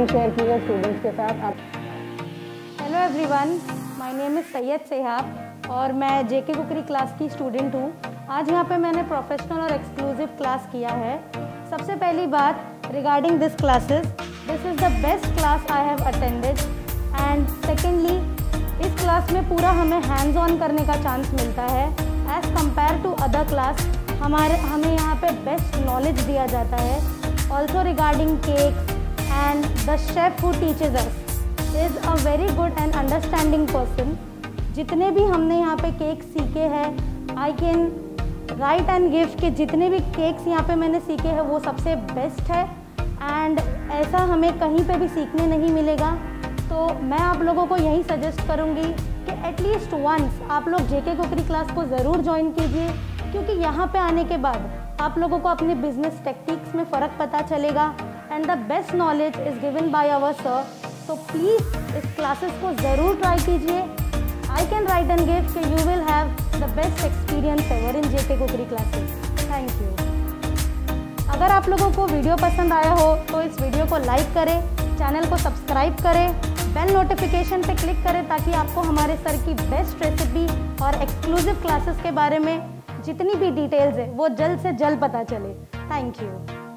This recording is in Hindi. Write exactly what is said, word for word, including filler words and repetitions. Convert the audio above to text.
भी शेयर कीजिए स्टूडेंट्स के साथ। आप hello everyone, my name is Syed Sehab और मैं जेके कुकरी क्लास की स्टूडेंट हूँ। आज यहाँ पे मैंने प्रोफेशनल और एक्सक्लूसिव क्लास किया है। सबसे पहली बात regarding this classes, this is the best class I have attended and secondly इस क्लास में पूरा हमें हैंड्स ऑन करने का चांस मिलता है as compare to other class. हमारे हमें यहाँ पे बेस्ट नॉलेज दिया जाता है। Also regarding cakes and the chef who teaches us is a very good and understanding person. जितने भी हमने यहाँ पे केक सीखे हैं, I can write and give के जितने भी केक्स यहाँ पे मैंने सीखे हैं वो सबसे बेस्ट है एंड ऐसा हमें कहीं पे भी सीखने नहीं मिलेगा। तो मैं आप लोगों को यही सजेस्ट करूँगी कि एटलीस्ट वंस आप लोग जेके कुकरी क्लास को ज़रूर ज्वाइन कीजिए, क्योंकि यहाँ पे आने के बाद आप लोगों को अपने बिजनेस टेक्निक्स में फ़र्क पता चलेगा and the best knowledge is given by our sir. तो प्लीज़ इस क्लासेस को ज़रूर ट्राई कीजिए। I can write and give कि you will have the best experience ever in JK cookery classes. Thank you. अगर आप लोगों को वीडियो पसंद आया हो तो इस वीडियो को लाइक करें, चैनल को सब्सक्राइब करें, बेल नोटिफिकेशन पे क्लिक करें ताकि आपको हमारे सर की बेस्ट रेसिपी और एक्सक्लूसिव क्लासेस के बारे में जितनी भी डिटेल्स है वो जल्द से जल्द पता चले। Thank you.